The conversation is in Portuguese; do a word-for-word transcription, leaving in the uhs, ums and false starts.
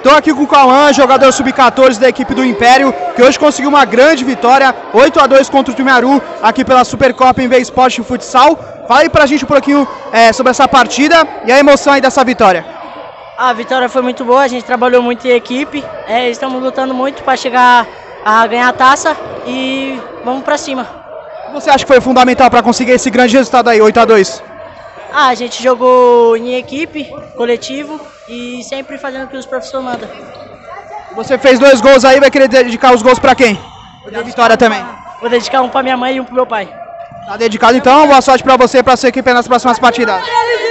Estou aqui com o Cauã, jogador sub quatorze da equipe do Império, que hoje conseguiu uma grande vitória, oito a dois contra o Tumiaru, aqui pela Supercopa em vez Esporte e Futsal. Fala aí pra gente um pouquinho é, sobre essa partida e a emoção aí dessa vitória. A vitória foi muito boa, a gente trabalhou muito em equipe, é, estamos lutando muito para chegar a ganhar a taça e vamos pra cima. Você acha que foi fundamental para conseguir esse grande resultado aí, oito a dois? Ah, a gente jogou em equipe, coletivo e sempre fazendo o que os professores mandam. Você fez dois gols aí, vai querer dedicar os gols para quem? A vitória também. Vou dedicar um para minha mãe e um pro meu pai. Tá dedicado então, boa sorte para você e para sua equipe nas próximas partidas.